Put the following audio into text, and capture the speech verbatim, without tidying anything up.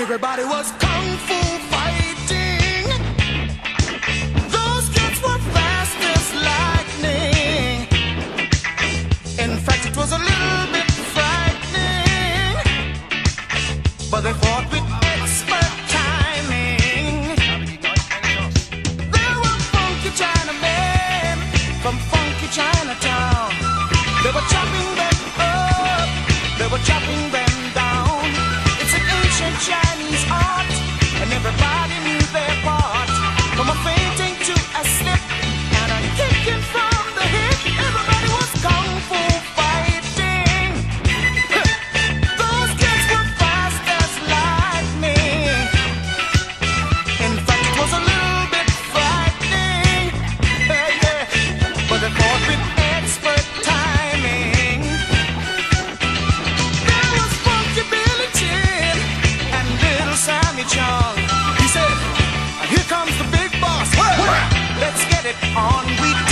Everybody was kung fu fighting. Those kids were fast as lightning. In fact, it was a little bit frightening, but they fought with expert timing. There were funky Chinamen from funky Chinatown. They were chopping them up, they were chopping them down. It's an ancient Chinese art, and everybody knew their part. From a fainting to a slip, and a kicking from the hip. Everybody was kung fu fighting. Those kids were fast as lightning. In fact, it was a little bit frightening, yeah, yeah. But they fought with expert timing. There was Funky Billy Chin and Little Sammy Chung. He said, "Here comes the big boss. Let's get it on. We